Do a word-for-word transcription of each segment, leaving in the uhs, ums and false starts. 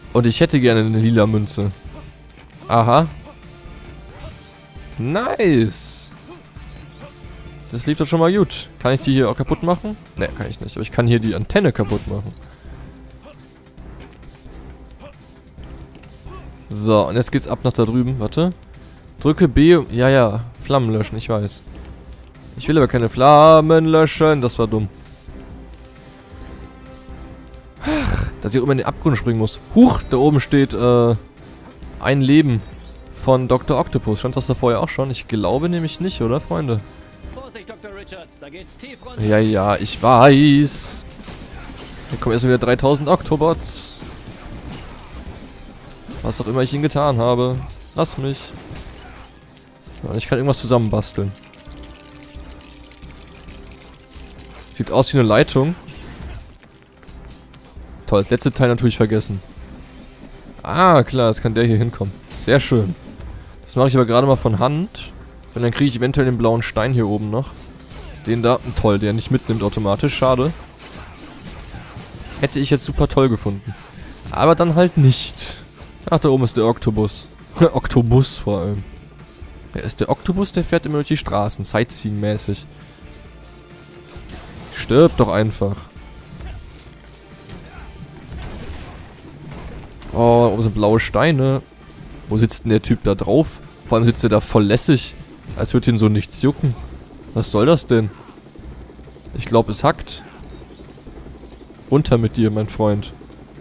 Und ich hätte gerne eine lila Münze. Aha. Nice. Das lief doch schon mal gut. Kann ich die hier auch kaputt machen? Ne, kann ich nicht. Aber ich kann hier die Antenne kaputt machen. So, und jetzt geht's ab nach da drüben. Warte. Drücke B. Ja, ja. Flammen löschen, ich weiß. Ich will aber keine Flammen löschen. Das war dumm. Ach, dass ich auch immer in den Abgrund springen muss. Huch, da oben steht, äh, ein Leben von Doktor Octopus. Stand das da vorher auch schon? Ich glaube nämlich nicht, oder, Freunde? Vorsicht, Doktor Richards, da geht's tief runter. Ja, ja, ich weiß. Hier kommen erstmal wieder dreitausend Octobots. Was auch immer ich ihnen getan habe. Lass mich. Ja, ich kann irgendwas zusammenbasteln. Sieht aus wie eine Leitung. Toll, das letzte Teil natürlich vergessen. Ah, klar, jetzt kann der hier hinkommen. Sehr schön. Das mache ich aber gerade mal von Hand. Und dann kriege ich eventuell den blauen Stein hier oben noch. Den da, toll, der nicht mitnimmt automatisch. Schade. Hätte ich jetzt super toll gefunden. Aber dann halt nicht. Ach, da oben ist der Oktopus. Oktopus vor allem. Ja, ist der Oktopus, der fährt immer durch die Straßen. Sightseeing-mäßig. Stirb doch einfach. Oh, oben sind blaue Steine. Wo sitzt denn der Typ da drauf? Vor allem sitzt er da voll lässig. Als würde ihn so nichts jucken. Was soll das denn? Ich glaube, es hackt. Runter mit dir, mein Freund.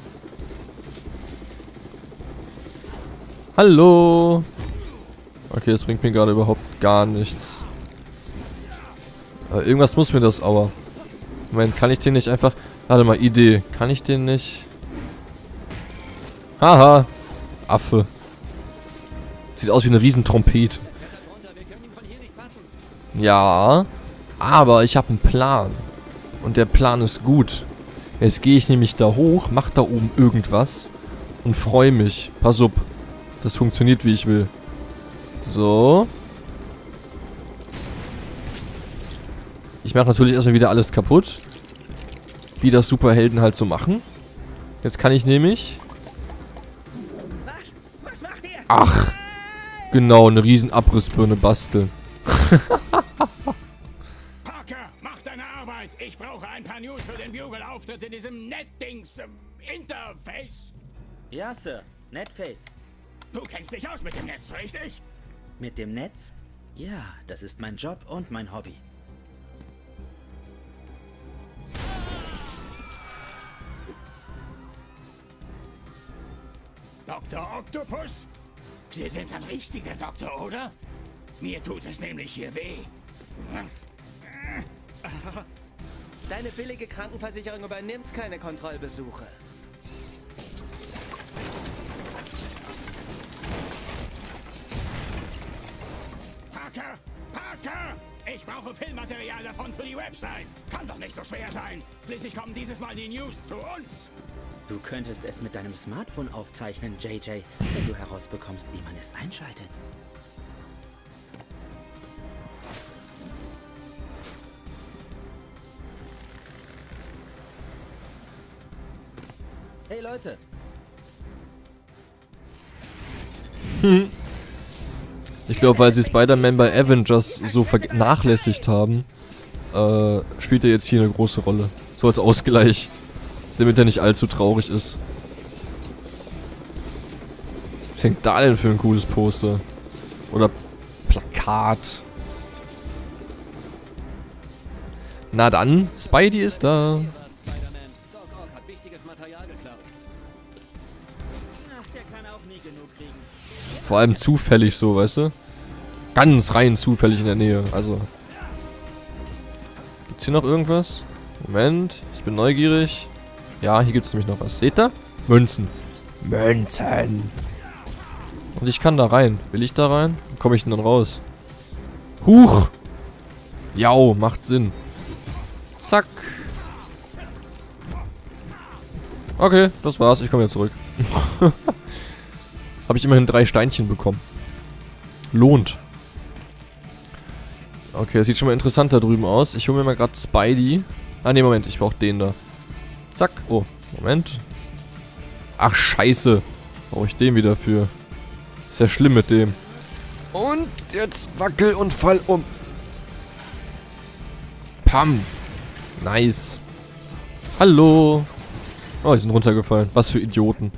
Hallo. Okay, das bringt mir gerade überhaupt gar nichts. Aber irgendwas muss mir das aber. Moment, kann ich den nicht einfach... Warte mal, Idee. Kann ich den nicht... Haha. Affe. Sieht aus wie eine riesen Trompete. Ja. Aber ich habe einen Plan. Und der Plan ist gut. Jetzt gehe ich nämlich da hoch, mach da oben irgendwas. Und freue mich. Pass auf. Das funktioniert, wie ich will. So. Ich mache natürlich erstmal wieder alles kaputt. Wie das Superhelden halt so machen. Jetzt kann ich nämlich... Ach. Genau, eine riesen Abrissbirne basteln. Parker, mach deine Arbeit. Ich brauche ein paar News für den Bugle-Auftritt in diesem Netdings ähm, Interface. Ja, Sir. Netface. Du kennst dich aus mit dem Netz, richtig? Mit dem Netz? Ja, das ist mein Job und mein Hobby. Doktor Octopus? Sie sind ein richtiger Doktor, oder? Mir tut es nämlich hier weh. Deine billige Krankenversicherung übernimmt keine Kontrollbesuche. Parker! Parker! Ich brauche Filmmaterial davon für die Website. Kann doch nicht so schwer sein. Schließlich kommen dieses Mal die News zu uns. Du könntest es mit deinem Smartphone aufzeichnen, J J, wenn du herausbekommst, wie man es einschaltet. Hey Leute! Hm. Ich glaube, weil sie Spider-Man bei Avengers so vernachlässigt haben, äh, spielt er jetzt hier eine große Rolle. So als Ausgleich. Damit er nicht allzu traurig ist. Was hängt da denn für ein cooles Poster? Oder Plakat? Na dann, Spidey ist da. Vor allem zufällig so, weißt du? Ganz rein zufällig in der Nähe, also. Gibt's hier noch irgendwas? Moment, ich bin neugierig. Ja, hier gibt es nämlich noch was. Seht ihr? Münzen. Münzen. Und ich kann da rein. Will ich da rein? Wo komme ich denn dann raus? Huch. Jau, macht Sinn. Zack. Okay, das war's. Ich komme jetzt zurück. Habe ich immerhin drei Steinchen bekommen. Lohnt. Okay, das sieht schon mal interessant da drüben aus. Ich hole mir mal gerade Spidey. Ah, ne, Moment. Ich brauche den da. Zack. Oh, Moment. Ach, scheiße. Brauche ich den wieder für. Ist ja schlimm mit dem. Und jetzt wackel und fall um. Pam. Nice. Hallo. Oh, die sind runtergefallen. Was für Idioten.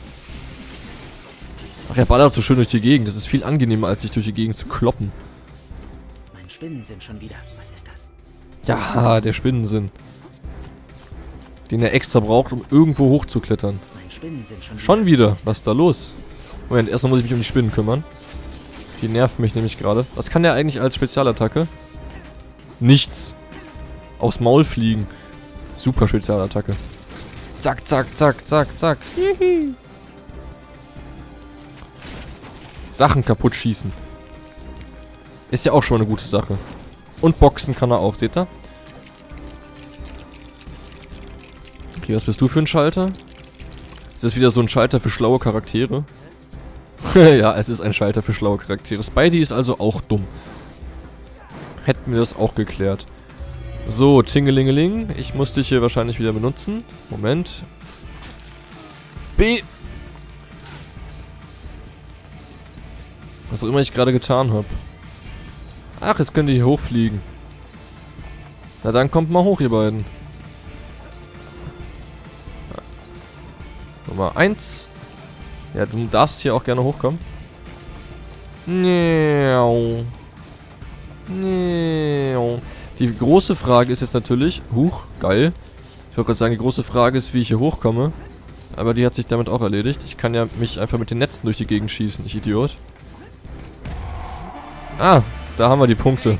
Ach, er ballert so schön durch die Gegend. Das ist viel angenehmer, als sich durch die Gegend zu kloppen. Mein Spinnensinn schon wieder. Was ist das? Ja, der Spinnensinn. Den er extra braucht, um irgendwo hochzuklettern. Mein Spinnensinn schon wieder. Schon wieder. Was ist da los? Moment, erstmal muss ich mich um die Spinnen kümmern. Die nerven mich nämlich gerade. Was kann der eigentlich als Spezialattacke? Nichts. Aufs Maul fliegen. Super Spezialattacke. Zack, zack, zack, zack, zack. Sachen kaputt schießen. Ist ja auch schon mal eine gute Sache. Und boxen kann er auch, seht ihr? Okay, was bist du für ein Schalter? Ist das wieder so ein Schalter für schlaue Charaktere? Ja, es ist ein Schalter für schlaue Charaktere. Spidey ist also auch dumm. Hätten wir das auch geklärt. So, Tingelingeling. Ich muss dich hier wahrscheinlich wieder benutzen. Moment. B. Was auch immer ich gerade getan habe. Ach, jetzt könnt ihr hier hochfliegen. Na dann kommt mal hoch, ihr beiden. Nummer eins. Ja, du darfst hier auch gerne hochkommen. Niau. Niau. Die große Frage ist jetzt natürlich... Huch, geil. Ich wollte gerade sagen, die große Frage ist, wie ich hier hochkomme. Aber die hat sich damit auch erledigt. Ich kann ja mich einfach mit den Netzen durch die Gegend schießen, ich Idiot. Ah, da haben wir die Punkte.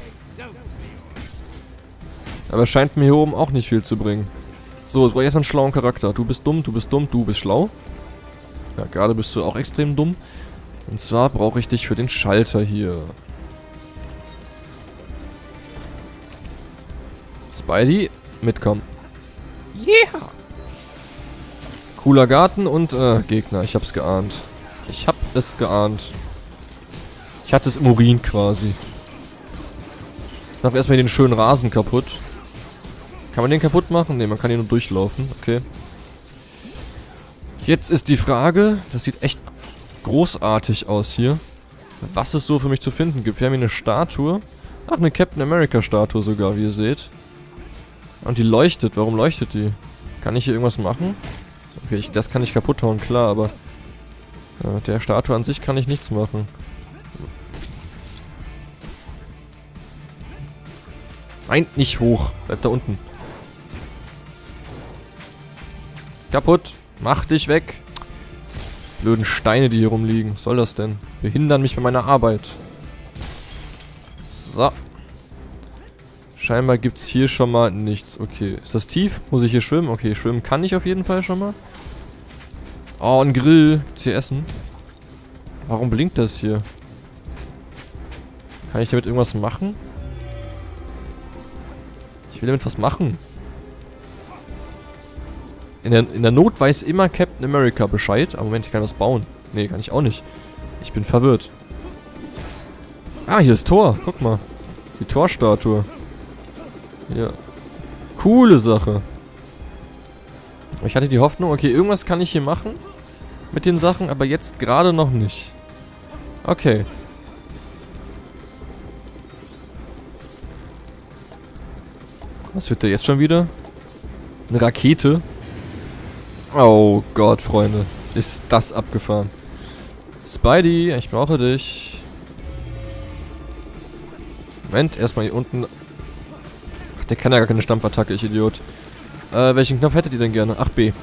Aber scheint mir hier oben auch nicht viel zu bringen. So, jetzt brauche ich erstmal einen schlauen Charakter. Du bist dumm, du bist dumm, du bist schlau. Ja, gerade bist du auch extrem dumm. Und zwar brauche ich dich für den Schalter hier. Spidey, mitkommen. Yeah! Cooler Garten und äh, Gegner. Ich hab's geahnt. Ich hab es geahnt. Ich hatte es im Urin quasi. Ich mach erstmal den schönen Rasen kaputt. Kann man den kaputt machen? Ne, man kann hier nur durchlaufen. Okay. Jetzt ist die Frage, das sieht echt großartig aus hier, was es so für mich zu finden gibt. Wir haben hier eine Statue. Ach, eine Captain America Statue sogar, wie ihr seht. Und die leuchtet. Warum leuchtet die? Kann ich hier irgendwas machen? Okay, ich, das kann ich kaputt hauen, klar, aber äh, der Statue an sich kann ich nichts machen. Nein, nicht hoch. Bleib da unten. Kaputt. Mach dich weg. Blöden Steine, die hier rumliegen. Was soll das denn? Behindern mich bei meiner Arbeit. So. Scheinbar gibt es hier schon mal nichts. Okay. Ist das tief? Muss ich hier schwimmen? Okay, schwimmen kann ich auf jeden Fall schon mal. Oh, ein Grill. Gibt's hier Essen? Warum blinkt das hier? Kann ich damit irgendwas machen? Ich will damit was machen. In der, in der Not weiß immer Captain America Bescheid. Aber Moment, ich kann was bauen. Nee, kann ich auch nicht. Ich bin verwirrt. Ah, hier ist Tor. Guck mal. Die Torstatue. Ja. Coole Sache. Ich hatte die Hoffnung, okay, irgendwas kann ich hier machen. Mit den Sachen, aber jetzt gerade noch nicht. Okay. Was wird da jetzt schon wieder? Eine Rakete? Oh Gott, Freunde. Ist das abgefahren. Spidey, ich brauche dich. Moment, erstmal hier unten. Ach, der kann ja gar keine Stampfattacke, ich Idiot. Äh, welchen Knopf hättet ihr denn gerne? Ach, B.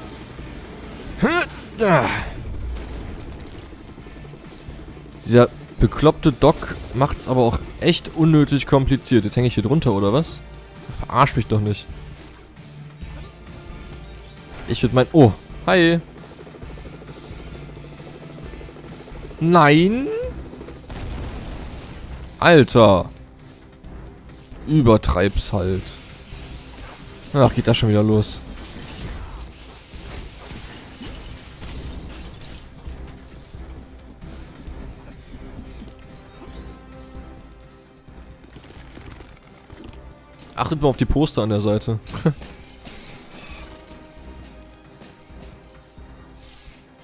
Dieser bekloppte Doc macht's aber auch echt unnötig kompliziert. Jetzt hänge ich hier drunter, oder was? Verarsch mich doch nicht. Ich würde mein... Oh, hi. Nein. Alter. Übertreib's halt. Ach, geht das schon wieder los. Achtet mal auf die Poster an der Seite.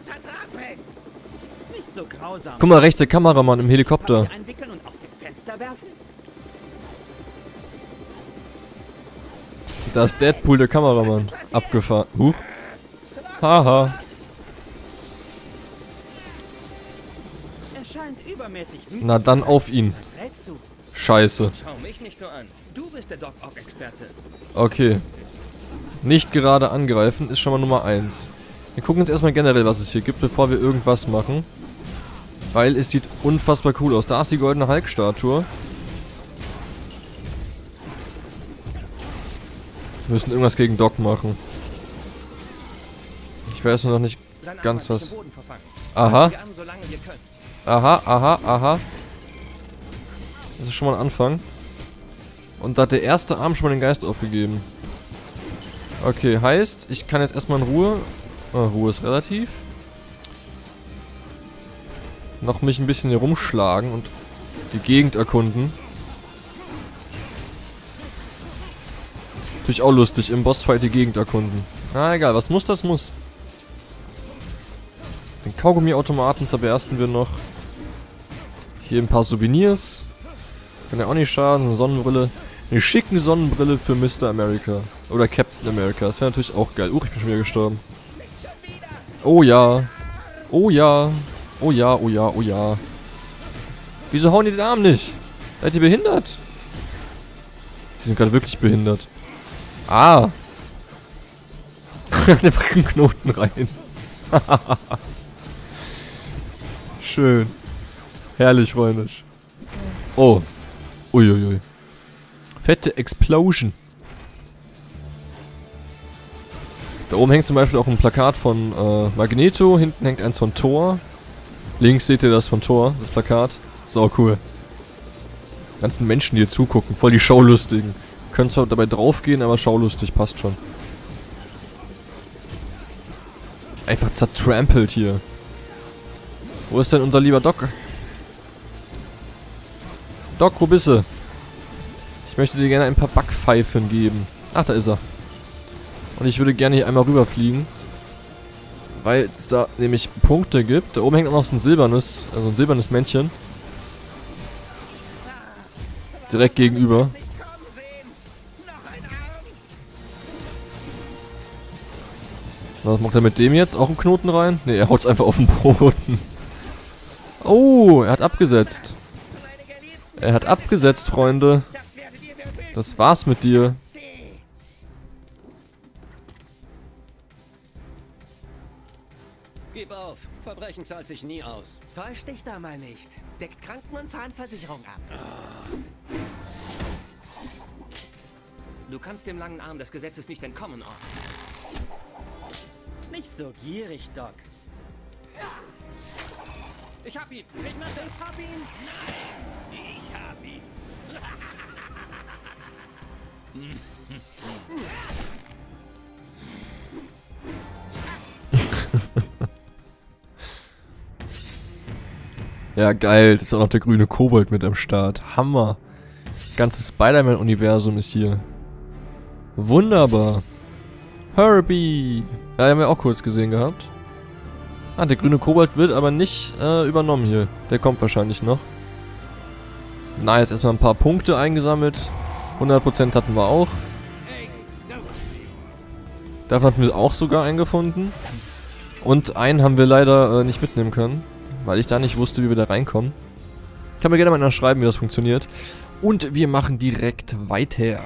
zertrampeln. Nicht so grausam. Guck mal, rechts der Kameramann im Helikopter. Papier einwickeln und aus dem Fenster werfen? Da ist Deadpool, der Kameramann. Abgefahren. Huch. Haha. Er scheint übermäßig wütend. Na dann auf ihn. Was rätst du? Scheiße. Schau mich nicht so an. Du bist der Doc-Ock-Experte. Okay. Nicht gerade angreifen ist schon mal Nummer eins. Wir gucken uns erstmal generell, was es hier gibt, bevor wir irgendwas machen. Weil es sieht unfassbar cool aus. Da ist die goldene Hulk-Statue. Wir müssen irgendwas gegen Doc machen. Ich weiß nur noch nicht ganz was. Aha. Aha, aha, aha. Das ist schon mal ein Anfang. Und da hat der erste Arm schon mal den Geist aufgegeben. Okay, heißt, ich kann jetzt erstmal in Ruhe. Oh, Ruhe ist relativ. Noch mich ein bisschen hier rumschlagen und die Gegend erkunden. Natürlich auch lustig, im Bossfight die Gegend erkunden. Na egal, was muss, das muss. Den Kaugummi-Automaten zerbersten wir noch. Hier ein paar Souvenirs. Kann ja auch nicht schaden, eine Sonnenbrille. Eine schicke Sonnenbrille für Mister America. Oder Captain America, das wäre natürlich auch geil. Uh, ich bin schon wieder gestorben. Oh ja. Oh ja. Oh ja, oh ja, oh ja. Wieso hauen die den Arm nicht? Seid ihr behindert? Die sind gerade wirklich behindert. Ah. Der bringt einen Knoten rein. Schön. Herrlich, freundlich. Oh. Uiuiui. Fette Explosion. Da oben hängt zum Beispiel auch ein Plakat von äh, Magneto. Hinten hängt eins von Thor. Links seht ihr das von Thor, das Plakat. Sau cool. Die ganzen Menschen, die hier zugucken. Voll die Schaulustigen. Können zwar dabei draufgehen, aber schaulustig passt schon. Einfach zertrampelt hier. Wo ist denn unser lieber Doc? Doc, wo bist du? Ich möchte dir gerne ein paar Backpfeifen geben. Ach, da ist er. Und ich würde gerne hier einmal rüberfliegen. Weil es da nämlich Punkte gibt. Da oben hängt auch noch so ein silbernes, also ein silbernes Männchen. Direkt gegenüber. Was macht er mit dem jetzt? Auch einen Knoten rein? Ne, er haut's einfach auf den Boden. Oh, er hat abgesetzt. Er hat abgesetzt, Freunde. Das war's mit dir. Gib auf. Verbrechen zahlt sich nie aus. Täusch dich da mal nicht. Deckt Kranken- und Zahnversicherung ab. Du kannst dem langen Arm des Gesetzes nicht entkommen, Ork. Nicht so gierig, Doc. Ich hab ihn! Ich mach den! Ich hab ihn! Nein! Ich hab ihn! Ja, geil. Das ist auch noch der grüne Kobold mit am Start. Hammer. Ganzes Spider-Man-Universum ist hier. Wunderbar. Herbie. Ja, haben wir auch kurz gesehen gehabt. Ah, der grüne Kobold wird aber nicht äh, übernommen hier. Der kommt wahrscheinlich noch. Nice, erstmal ein paar Punkte eingesammelt. hundert Prozent hatten wir auch. Davon hatten wir auch sogar eingefunden. Und einen haben wir leider äh, nicht mitnehmen können. Weil ich da nicht wusste, wie wir da reinkommen. Kann mir gerne mal schreiben, wie das funktioniert. Und wir machen direkt weiter.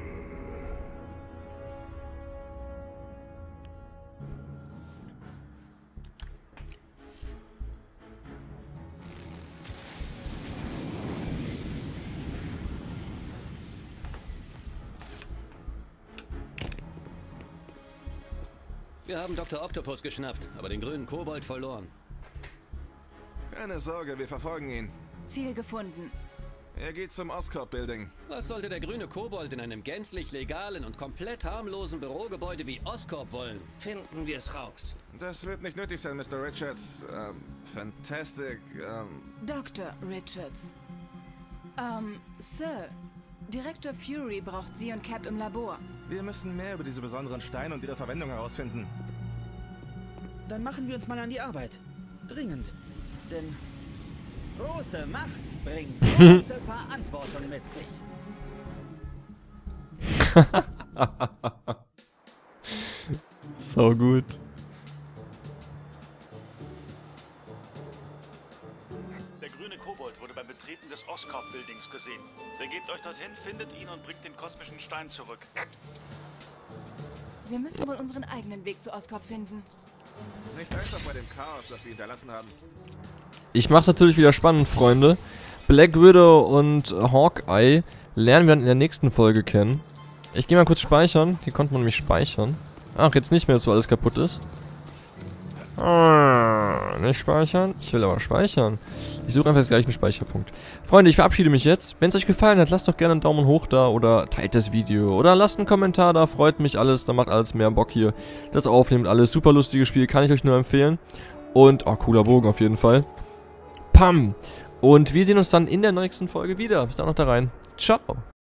Wir haben Doktor Octopus geschnappt, aber den grünen Kobold verloren. Keine Sorge, wir verfolgen ihn. Ziel gefunden. Er geht zum Oscorp Building. Was sollte der grüne Kobold in einem gänzlich legalen und komplett harmlosen Bürogebäude wie Oscorp wollen? Finden wir es raus. Das wird nicht nötig sein, Mister Richards. Ähm, Fantastic, ähm... Doktor Richards. Ähm, Sir. Direktor Fury braucht Sie und Cap im Labor. Wir müssen mehr über diese besonderen Steine und ihre Verwendung herausfinden. dann machen wir uns mal an die Arbeit. Dringend. Denn große Macht bringt große Verantwortung mit sich. So gut. Der grüne Kobold wurde beim Betreten des Oscorp-Buildings gesehen. Begebt euch dorthin, findet ihn und bringt den kosmischen Stein zurück. Wir müssen wohl unseren eigenen Weg zu Oscorp finden. Nicht einfach bei dem Chaos, das wir hinterlassen haben. Ich mach's natürlich wieder spannend, Freunde. Black Widow und Hawkeye lernen wir dann in der nächsten Folge kennen. Ich gehe mal kurz speichern. Hier konnte man nämlich speichern. Ach, jetzt nicht mehr, dass so alles kaputt ist. Ah, nicht speichern? Ich will aber speichern. Ich suche einfach jetzt gleich einen Speicherpunkt. Freunde, ich verabschiede mich jetzt. Wenn es euch gefallen hat, lasst doch gerne einen Daumen hoch da oder teilt das Video. Oder lasst einen Kommentar da, freut mich alles. Da macht alles mehr Bock hier. Das Aufnehmen, alles super lustiges Spiel, kann ich euch nur empfehlen. Und, oh, cooler Bogen auf jeden Fall. Pam! Und wir sehen uns dann in der nächsten Folge wieder. Bis dann noch da rein. Ciao!